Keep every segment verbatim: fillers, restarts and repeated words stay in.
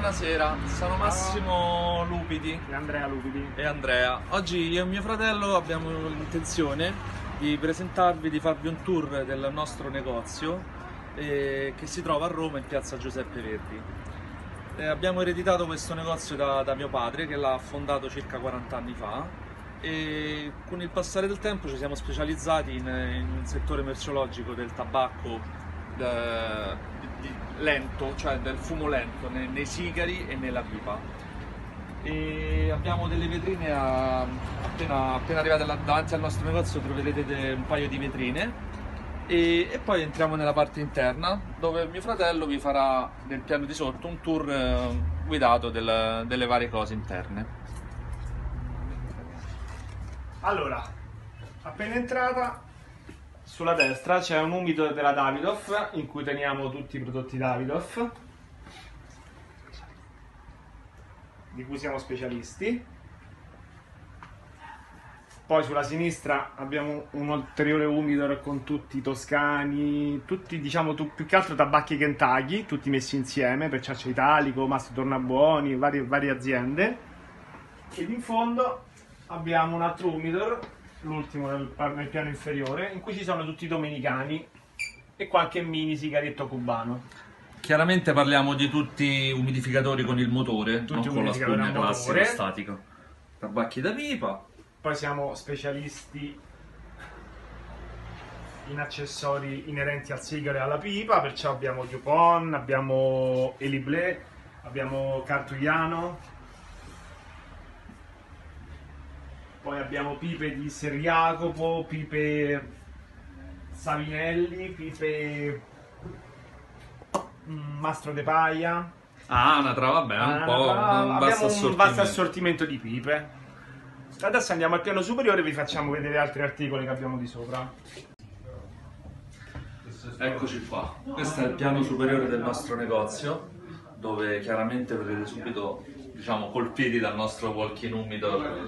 Buonasera, sono Massimo Lupidi e Andrea Lupidi e Andrea. Oggi io e mio fratello abbiamo l'intenzione di presentarvi, di farvi un tour del nostro negozio eh, che si trova a Roma in piazza Giuseppe Verdi. Eh, abbiamo ereditato questo negozio da, da mio padre, che l'ha fondato circa quaranta anni fa, e con il passare del tempo ci siamo specializzati in, in un settore merceologico del tabacco eh, di, di lento, cioè del fumo lento, nei, nei sigari e nella pipa. E abbiamo delle vetrine a, appena, appena arrivate là, davanti al nostro negozio troverete un paio di vetrine. E, e poi entriamo nella parte interna, dove mio fratello vi farà nel piano di sotto un tour eh, guidato del, delle varie cose interne. Allora, appena entrata, sulla destra c'è un umidor della Davidoff in cui teniamo tutti i prodotti Davidoff, di cui siamo specialisti. Poi sulla sinistra abbiamo un ulteriore umidor con tutti i toscani, tutti, diciamo, più che altro tabacchi Kentucky, tutti messi insieme, per Ciaccia Italico, Mastro Tornabuoni, varie, varie aziende. Ed in fondo abbiamo un altro umidor, l'ultimo nel, nel piano inferiore, in cui ci sono tutti i domenicani e qualche mini sigaretto cubano. Chiaramente parliamo di tutti umidificatori con il motore, Tutti non con la spugna classica statica. Tabacchi da pipa. Poi siamo specialisti in accessori inerenti al sigaro e alla pipa, perciò abbiamo Dupont, abbiamo Eliblé, abbiamo Cartugliano, poi abbiamo pipe di Ser Jacopo, pipe Savinelli, pipe Mastro de Paglia. Ah, Anatra, vabbè, un Anatra, po' un vasto abbiamo un vasto assortimento. assortimento di pipe. Adesso andiamo al piano superiore e vi facciamo vedere altri articoli che abbiamo di sopra. Eccoci qua, questo è il piano superiore del nostro negozio, dove chiaramente vedrete subito, diciamo, colpiti dal nostro walk-in umidor,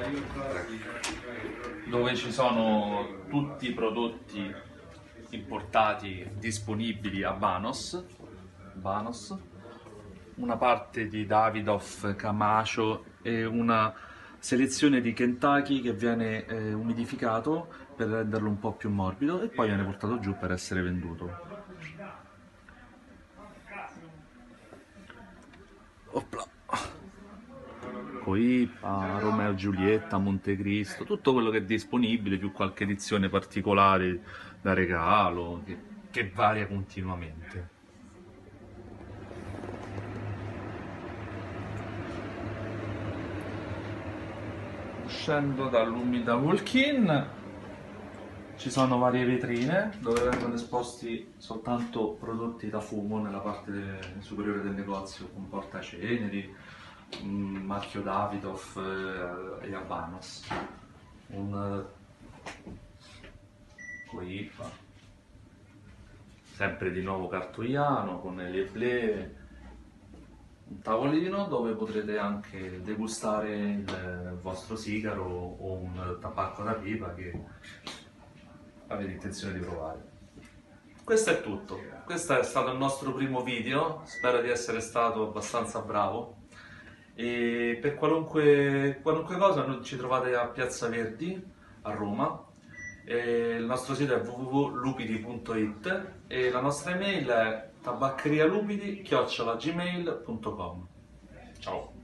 dove ci sono tutti i prodotti importati disponibili a Vanos, Vanos, una parte di Davidoff, Camacho e una selezione di Kentucky che viene eh, umidificato per renderlo un po' più morbido e poi viene portato giù per essere venduto. Opla. Coipa, Romeo e Giulietta, Montecristo, tutto quello che è disponibile, più qualche edizione particolare da regalo che, che varia continuamente. Uscendo dall'umida walk-in ci sono varie vetrine dove vengono esposti soltanto prodotti da fumo nella parte superiore del negozio, con portaceneri, un marchio Davidoff e Habanos, un Coipa, sempre di nuovo Cartugliano con le Blé, un tavolino dove potrete anche degustare il vostro sigaro o un tabacco da pipa che avete intenzione di provare. Questo è tutto, questo è stato il nostro primo video, spero di essere stato abbastanza bravo e per qualunque, qualunque cosa noi ci trovate a Piazza Verdi a Roma, e il nostro sito è w w w punto lupidi punto it e la nostra email è tabaccerialupidi chiocciola gmail punto com. Ciao!